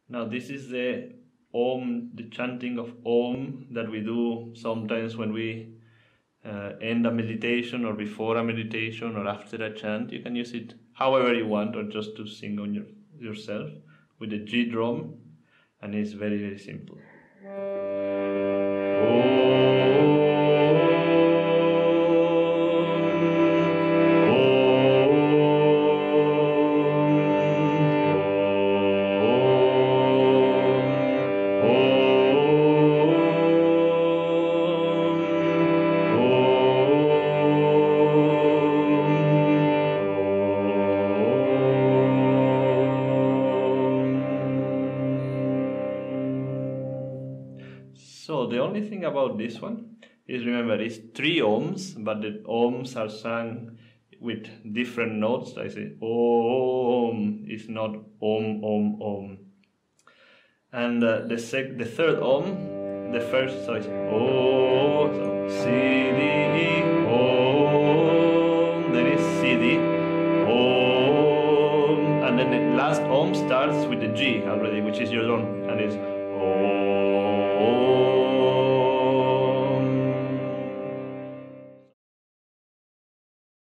Now this is the Om, the chanting of Om that we do sometimes when we end a meditation or before a meditation or after a chant. You can use it however you want or just to sing on yourself with the G drum, and it's very, very simple. So the only thing about this one is, remember, it's 3 ohms, but the ohms are sung with different notes. I say Om, it's not Om, Om, Om. And the third Om, the first, so it's O, so C, D, E, Om, then it's C, D, Om, and then the last Om starts with the G already, which is your own, and it's Om.